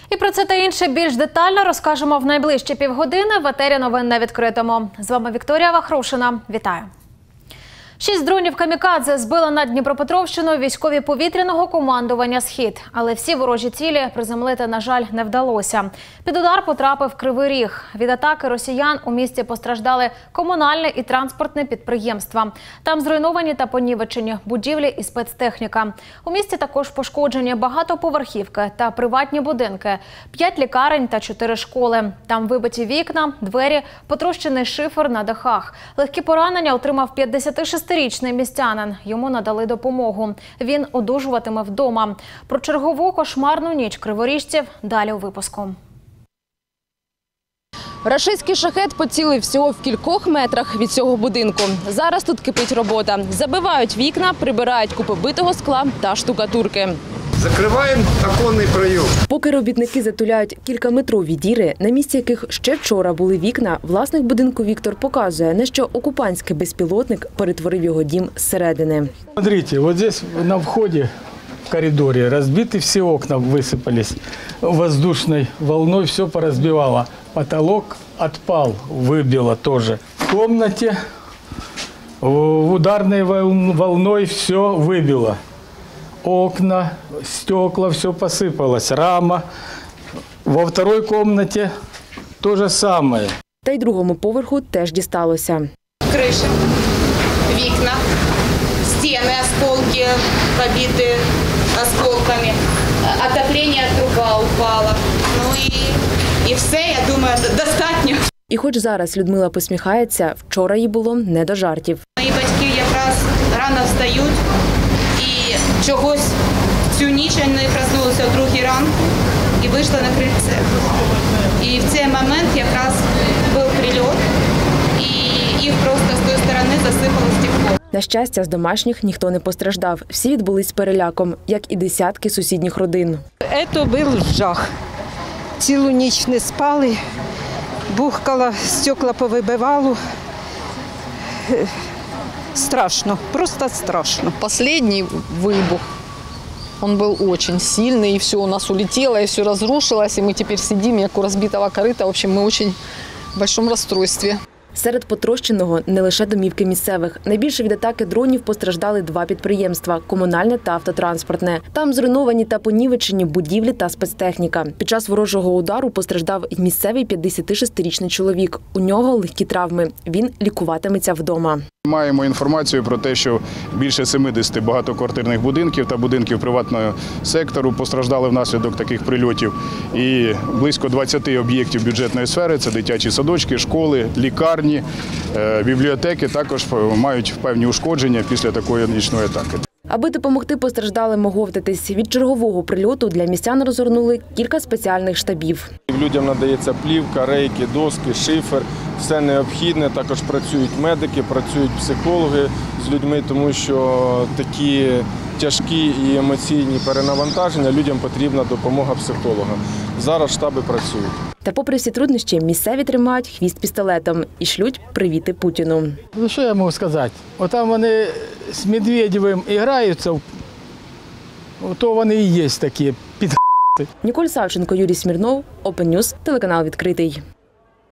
І про це та інше більш детально розкажемо в найближчі півгодини в етері новин на відкритому. З вами Вікторія Вахрушина. Вітаю. 6 дронів «Камікадзе» збили над Дніпропетровщиною військові повітряного командування «Схід». Але всі ворожі цілі приземлити, на жаль, не вдалося. Під удар потрапив Кривий Ріг. Від атаки росіян у місті постраждали комунальне і транспортне підприємства. Там зруйновані та понівечені будівлі і спецтехніка. У місті також пошкоджені багатоповерхівки та приватні будинки, 5 лікарень та 4 школи. Там вибиті вікна, двері, потрощений шифер на дахах. Легкі поранення отримав 56-річний містянин. Йому надали допомогу. Він одужуватиме вдома. Про чергову кошмарну ніч криворіжців далі у випуску. Рашистський шахед поцілив всього в кількох метрах від цього будинку. Зараз тут кипить робота. Забивають вікна, прибирають купи битого скла та штукатурки. Закриваємо оконний прийом. Поки робітники затуляють кількаметрові діри, на місці яких ще вчора були вікна, власник будинку Віктор показує, на що окупантський безпілотник перетворив його дім зсередини. Смотрите, вот здесь на входе в коридоре разбиты все окна, высыпались. Воздушной волной все поразбивало. Потолок отпал, выбило тоже. В комнате ударной волной все выбило. Окна, стекла, все посыпалось, рама. Во второй комнате то же самое. Та й другому поверху теж дісталося. Крыша, вікна, стіни, осколки побиті осколками, отоплення труба упала. Ну і все, я думаю, достатньо. І хоч зараз Людмила посміхається, вчора їй було не до жартів. Мої батьки якраз рано встають і чогось цю ніч вони проснулися о 2-й ранку і вийшли на крильце. І в цей момент якраз був прильот, і їх просто з тої сторони засипало стекло. На щастя, з домашніх ніхто не постраждав. Всі відбулись з переляком, як і десятки сусідніх родин. Це був жах. Цілу ніч не спали, бухкало, стекла повибивало. Страшно, просто страшно. Последний выбух, он был очень сильный, и все у нас улетело, и все разрушилось, и мы теперь сидим, как у разбитого корыта. В общем, мы очень в большом расстройстве. Серед потрощеного не лише домівки місцевих. Найбільше від атаки дронів постраждали 2 підприємства – комунальне та автотранспортне. Там зруйновані та понівечені будівлі та спецтехніка. Під час ворожого удару постраждав і місцевий 56-річний чоловік. У нього легкі травми. Він лікуватиметься вдома. Маємо інформацію про те, що більше 70 багатоквартирних будинків та будинків приватного сектору постраждали внаслідок таких прильотів. І близько 20 об'єктів бюджетної сфери – це дитячі садочки, школи, лікарні, бібліотеки – також мають певні ушкодження після такої нічної атаки. Аби допомогти постраждалим оговтатись від чергового прильоту, для містян розгорнули кілька спеціальних штабів. Людям надається плівка, рейки, доски, шифер, все необхідне. Також працюють медики, працюють психологи з людьми, тому що такі тяжкі і емоційні перенавантаження людям потрібна допомога психолога. Зараз штаби працюють. Та попри всі труднощі, місцеві тримають хвіст пістолетом і шлють привіти Путіну. Ну що я можу сказати? Отам вони з Медведєвим граються, то вони і є такі підхати. Ніколь Савченко, Юрій Смірнов, Open News, телеканал «Відкритий».